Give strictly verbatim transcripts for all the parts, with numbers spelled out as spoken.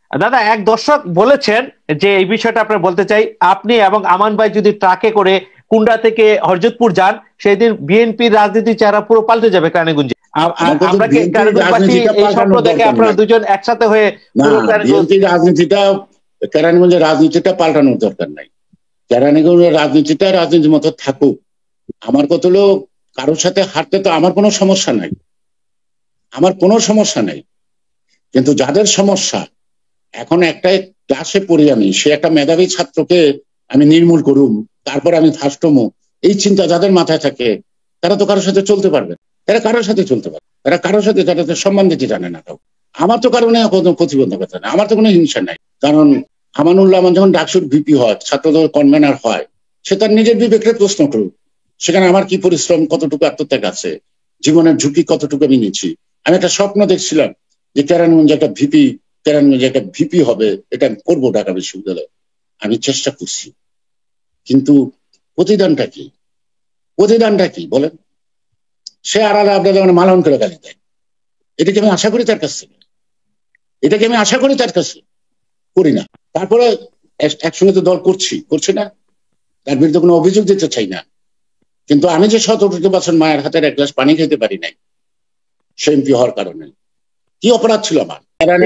দাদা, এক দর্শক বলেছেন যে এই বিষয়টা আপনার বলতে চাই, আপনি এবং আমান ভাই যদি ট্রাকে করে কুন্ডা থেকে হরজতপুর যান, সেদিন বিএনপির রাজনীতি চেহারা পুরো পাল্টে যাবে কেরানীগঞ্জে। আমরা কি কেরানীগঞ্জবাসী এই স্বপ্ন দেখে আপনারা দুজন একসাথে হয়ে বিএনপির রাজনীতিটা, কেরানীগঞ্জের রাজনীতিটা পাল্টানোর দরকার নাই। কেরানীগঞ্জের রাজনীতিটা রাজনীতির মতো থাকুক। আমার কত লোক কারোর সাথে হাঁটতে তো আমার কোনো সমস্যা নাই, আমার কোনো সমস্যা নাই। কিন্তু যাদের সমস্যা, এখন একটা ক্লাসে পড়ি আমি, সে একটা মেধাবী ছাত্রকে আমি নির্মূল করুম, তারপর আমি ফার্স্টমো, এই চিন্তা যাদের মাথায় থাকে তারা তো কারোর সাথে চলতে পারবে, তারা কারোর সাথে চলতে পারবে, তারা কারোর সাথে তাদের সম্মান দিতে জানে না। কাউ আমার তো কারণে কোনো প্রতিবন্ধকতা নেই, আমার তো কোনো হিংসা নাই। কারণ আমানুল্লাহ আমান যখন ডাকসুর ভিপি হয়, ছাত্রদল কনভেনার হয়, সে তার নিজের বিবেককে প্রশ্ন করুক, সেখানে আমার কি পরিশ্রম, কতটুকু আত্মত্যাগ আছে, জীবনের ঝুঁকি কতটুকু আমি নিচ্ছি। আমি একটা স্বপ্ন দেখছিলাম যে কেরানীগঞ্জে একটা ভিপি, কেরানীগঞ্জে একটা ভিপি হবে, এটা আমি করবো ঢাকা বিশ্ববিদ্যালয়ে, আমি চেষ্টা করছি। কিন্তু প্রতিদানটা কি, প্রতিদানটা কি বলেন? সে আড়ালে আপনাদের মানে মালন করে গালি দেয়, এটাকে আমি আশা করি তার কাছে, এটাকে আমি আশা করি তার কাছে, করি না। তারপরে একসঙ্গে তো দল করছি, করছি না, তার বিরুদ্ধে কোনো অভিযোগ দিতে চাই না। কিন্তু আমি যে সতেরো বছর মায়ের হাতের এক গ্লাস পানি খেতে পারি নাই সে এমপি হওয়ার কারণে, কি অপরাধ ছিল আমার?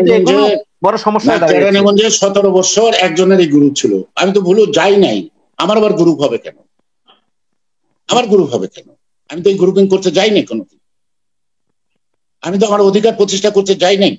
কেরানীগঞ্জে সতেরো বছর একজনেরই গ্রুপ ছিল, আমি তো ভুলেও যাই নাই। আমার আবার গ্রুপ হবে কেন? আমার গ্রুপ হবে কেন? আমি তো এই গ্রুপিং করতে যাই নাই কোনোদিন। আমি তো আমার অধিকার প্রতিষ্ঠা করতে যাই নাই,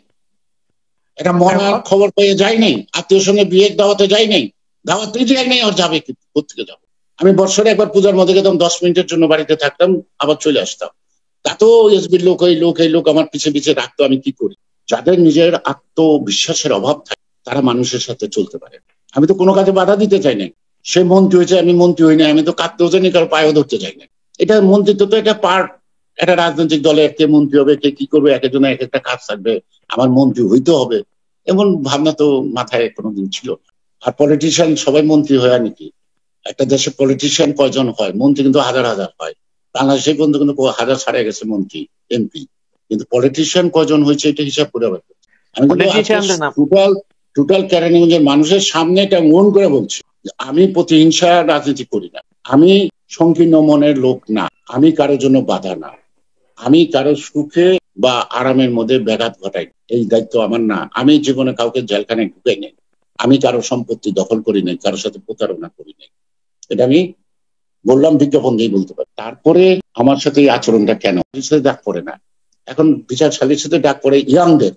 এটা মরার খবর পেয়ে যাই নাই, আত্মীয় সঙ্গে বিয়ের দাওয়াতে যাই নাই, দাওয়াতে যাই নাই, আর যাবে কোথেকে যাবো? আমি বছরে একবার পূজার মধ্যে গেতাম, দশ মিনিটের জন্য বাড়িতে থাকতাম, আবার চলে আসতাম। তাতেও এসবির লোক, এই লোক এই লোক আমার পিছিয়ে পিছিয়ে রাখতো। আমি কি করি? যাদের নিজের আত্মবিশ্বাসের অভাব থাকে তারা মানুষের সাথে চলতে পারে। আমি তো কোনো কাজে বাধা দিতে চাই না। সে মন্ত্রী হয়েছে, আমি মন্ত্রী হই না, আমি তো কাঁদতেও চাই না, কারো পায়েও ধরতে চাই না। এটা মন্ত্রিত্ব তো এটা পার্ট, একটা রাজনৈতিক দলের কে মন্ত্রী হবে, কে কি করবে, এক একজনের এক একটা কাজ থাকবে, আমার মন্ত্রী হইতে হবে এমন ভাবনা তো মাথায় কোনোদিন ছিল না। আর পলিটিশিয়ান সবাই মন্ত্রী হয় নাকি? একটা দেশে পলিটিশিয়ান কয়জন হয়? মন্ত্রী কিন্তু হাজার হাজার হয়। বাংলাদেশে কিন্তু কিন্তু হাজার ছাড়া গেছে মন্ত্রী, এমপি, কিন্তু পলিটিশিয়ান কয়জন হয়েছে এটা হিসাব করে আবার। আমি টোটাল টোটাল কেরানীগঞ্জের মানুষের সামনে এটা মন করে বলছি, আমি প্রতিহিংসা রাজনীতি করি না, আমি সংকীর্ণ মনের লোক না, আমি কারোর জন্য বাধা না, আমি কারো সুখে বা আরামের মধ্যে ব্যাঘাত ঘটাই, এই দায়িত্ব আমার না। আমি জীবনে কাউকে জেলখানায় ঢুকাই নাই, আমি কারো সম্পত্তি দখল করি নাই, কারোর সাথে প্রতারণা করি নাই। এটা আমি বললাম, বিজ্ঞাপন দিয়ে বলতে পারি। তারপরে আমার সাথে এই আচরণটা কেন? ডাক পড়ে না এখন, বিচার সালির সাথে ডাক পড়ে ইয়াংদের,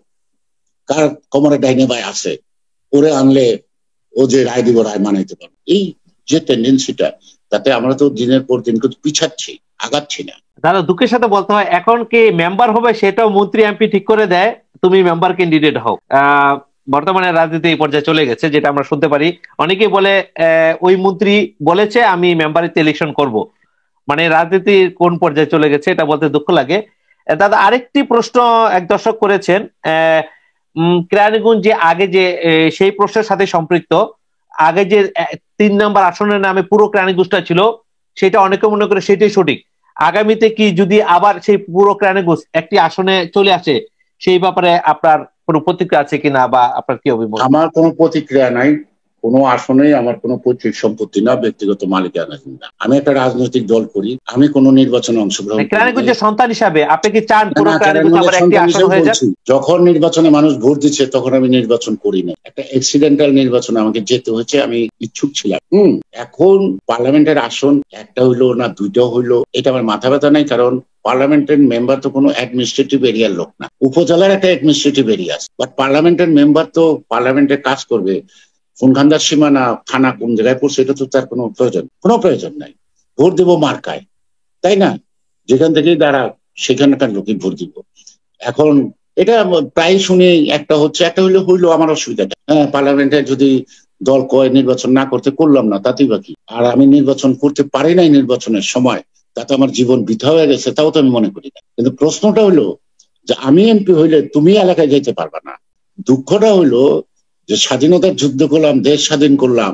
কার কোমরে ডাইনে ভাই আছে, ওরে আনলে ও যে রায় দিব রায় মানাইতে পারবে, এই যে টেন্ডেন্সিটা, তাতে আমরা তো দিনের পর দিন কিন্তু পিছাচ্ছি, আগাচ্ছি না। দাদা, দুঃখের সাথে বলতে হয়, এখন কি মেম্বার হবে সেটাও মন্ত্রী এমপি ঠিক করে দেয়, তুমি মেম্বার ক্যান্ডিডেট হও। আহ বর্তমানে রাজনীতি এই পর্যায়ে চলে গেছে, যেটা আমরা শুনতে পারি। অনেকেই বলে ওই মন্ত্রী বলেছে আমি মেম্বারিতে ইলেকশন করব, মানে রাজনীতি কোন পর্যায়ে চলে গেছে এটা বলতে দুঃখ লাগে। দাদা, আরেকটি প্রশ্ন এক দর্শক করেছেন, আহ কেরানীগঞ্জ যে আগে যে সেই প্রশ্নের সাথে সম্পৃক্ত, আগে যে তিন নম্বর আসনের নামে পুরো কেরানীগঞ্জটা ছিল, সেটা অনেকে মনে করে সেটাই সঠিক। আগামীতে কি যদি আবার সেই পুরো কেরানীগঞ্জ একটি আসনে চলে আসে, সেই ব্যাপারে আপনার কোনো প্রতিক্রিয়া আছে কিনা, বা আপনার কি অভিমত? আমার কোনো প্রতিক্রিয়া নাই, কোনো আসনেই আমার কোনো পৈতৃক সম্পত্তি না, ব্যক্তিগত মালিকানা না। আমি একটা রাজনৈতিক দল করি, আমি কোনো নির্বাচনে অংশগ্রহণ করি। কেরানীগঞ্জের সন্তান হিসাবে আপনি কি চান পুরো কেরানীগঞ্জ আবার একটি আসন হয়ে যাক? যখন নির্বাচনে মানুষ ভোট দিচ্ছে তখন আমি নির্বাচন করি না, একটা অ্যাক্সিডেন্টাল নির্বাচনে আমাকে যেতে হয়েছে, আমি ইচ্ছুক ছিলাম। হম এখন পার্লামেন্টের আসন একটা হইলো না দুইটা হইলো, এটা আমার মাথা ব্যথা নাই, কারণ পার্লামেন্টের মেম্বার তো কোনো অ্যাডমিনিস্ট্রেটিভ এরিয়ার লোক না, উপজেলার একটা অ্যাডমিনিস্ট্রেটিভ এরিয়া আছে, বাট পার্লামেন্টের মেম্বার তো পার্লামেন্টে কাজ করবে, কোনখানকার সীমানা থানা কোন জায়গায় পড়ছে এটা তো তার কোনো প্রয়োজন কোনো প্রয়োজন নাই। ভোট দেবো মার্কায়, তাই না? যেখান থেকেই দাঁড়া সেখানকার লোকই ভোট দিব। এখন এটা প্রায় শুনে একটা হচ্ছে, একটা হইলে হইলো আমার অসুবিধাটা, হ্যাঁ পার্লামেন্টে যদি দল কয় নির্বাচন না করতে, করলাম না, তাতেই বাকি। আর আমি নির্বাচন করতে পারি নাই নির্বাচনের সময়, তাতে আমার জীবন বৃথা হয়ে গেছে, তাও তো আমি মনে করি না। কিন্তু প্রশ্নটা হইলো যে আমি এমপি হইলে তুমি এলাকায় যেতে পারবা না। দুঃখটা হইলো যে স্বাধীনতার যুদ্ধ করলাম, দেশ স্বাধীন করলাম,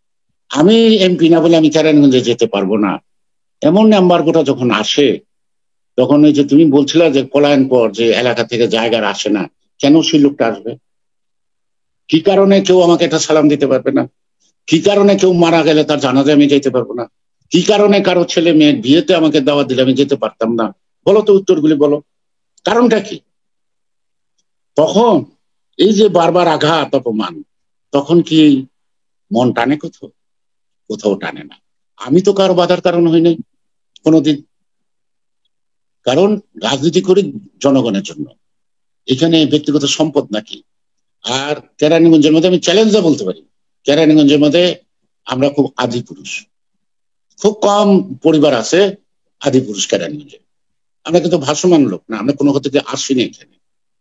আমি এমপি না বলে আমি কেরানীগঞ্জে যেতে পারবো না, এমন এমবার্গোটা যখন আসে, তখন ওই যে তুমি বলছিলে যে পলায়ন পর যে এলাকা থেকে জায়গার আসে না, কেন সেই লোকটা আসবে? কি কারণে কেউ আমাকে একটা সালাম দিতে পারবে না? কি কারণে কেউ মারা গেলে তার জানাজায় আমি যেতে পারবো না? কি কারণে কারো ছেলে মেয়ের বিয়েতে আমাকে দাওয়াত দিলে আমি যেতে পারতাম না? বলো তো, উত্তরগুলি বলো, কারণটা কি? তখন এই যে বারবার আঘাত অপমান, তখন কি মন টানে? কোথাও কোথাও টানে না। আমি তো কারো বাধার কারণ হই নাই কোনোদিন, কারণ রাজনীতি করি জনগণের জন্য। এখানে ব্যক্তিগত সম্পদ নাকি? আর কেরানীগঞ্জের মধ্যে আমি চ্যালেঞ্জ বলতে পারি, কেরানীগঞ্জের মধ্যে আমরা খুব আদি পুরুষ, খুব কম পরিবার আছে আদি পুরুষ কেরানীগঞ্জে। আমরা কিন্তু ভাসমান লোক না, আমরা কোনো কোথা থেকে আসিনি এখানে।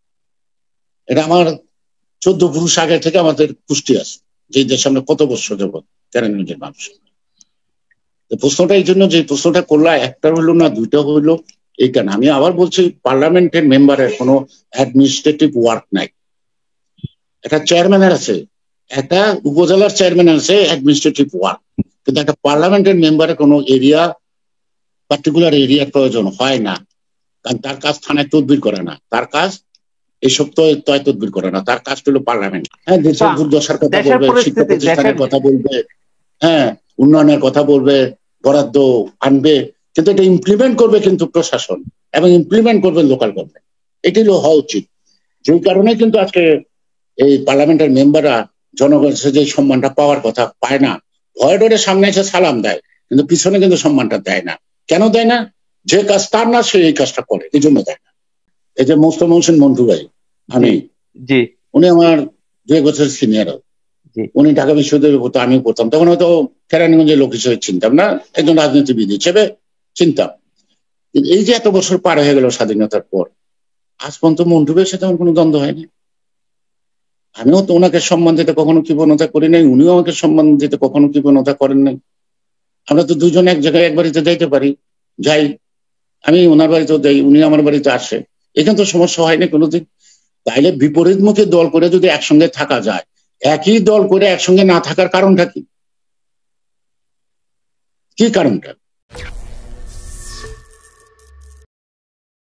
এটা আমার চোদ্দ পুরুষ আগে থেকে আমাদের পুষ্টি আছে, যে দেশে আমরা কত বছর যাবত কেরানীগঞ্জের মানুষ। প্রশ্নটা এই জন্য যে প্রশ্নটা করলা, একটা হইলো না দুইটা হইলো, এই কেন আমি আবার বলছি, পার্লামেন্টের মেম্বারের কোনো অ্যাডমিনিস্ট্রেটিভ ওয়ার্ক নাই। একটা চেয়ারম্যানের আছে, একটা উপজেলার চেয়ারম্যান আছে অ্যাডমিনিস্ট্রেটিভ ওয়ার্ক, কিন্তু একটা পার্লামেন্টের মেম্বারের কোনো এরিয়া, পার্টিকুলার এরিয়ার প্রয়োজন হয় না। কারণ তার কাজ থানায় তদবির করে না, তার কাজ এইসব তয় তদবির করে না, তার কাজ হলো পার্লামেন্ট। হ্যাঁ, দেশের দুর্দশার কথা বলবে, শিক্ষা প্রতিষ্ঠানের কথা বলবে, হ্যাঁ উন্নয়নের কথা বলবে, বরাদ্দ আনবে, কিন্তু এটা ইমপ্লিমেন্ট করবে কিন্তু প্রশাসন, এবং ইমপ্লিমেন্ট করবে লোকাল গভর্নমেন্ট। এটি হওয়া উচিত। যে কারণে কিন্তু আজকে এই পার্লামেন্টের মেম্বাররা জনগণের যে সম্মানটা পাওয়ার কথা পায় না। ভয় ডরে সামনে এসে সালাম দেয়, কিন্তু পিছনে কিন্তু সম্মানটা দেয় না। কেন দেয় না? যে কাজ তার না, সে এই কাজটা করে, এই জন্য দেয় না। এই যে মোস্ত মহসিন মন্টু ভাই, আমি জি উনি আমার দুই বছর সিনিয়র, উনি ঢাকা বিশ্ববিদ্যালয়ে পড়তো, আমি পড়তাম, তখন হয়তো কেরানীগঞ্জের লোক হিসেবে চিনতাম না, একজন রাজনীতিবিদ হিসেবে চিনতাম। এই যে এত বছর পার হয়ে গেল স্বাধীনতার পর, আজ পর্যন্ত মন্টু ভাইয়ের সাথে আমার কোনো দ্বন্দ্ব হয়নি। আমিও তো ওনাকে সম্মান দিতে কখনো কৃপণতা করি নাই, উনিও আমাকে সম্মান দিতে কখনো কৃপণতা করেন নাই। আমরা তো দুজন এক জায়গায় এক বাড়িতে যাইতে পারি, যাই, আমি ওনার বাড়িতেও যাই, উনি আমার বাড়িতে আসে, এখানে তো সমস্যা হয়নি কোনোদিন। তাইলে বিপরীতমুখী দল করে যদি একসঙ্গে থাকা যায়, একই দল করে একসঙ্গে না থাকার কারণটা কি? কি কারণটা?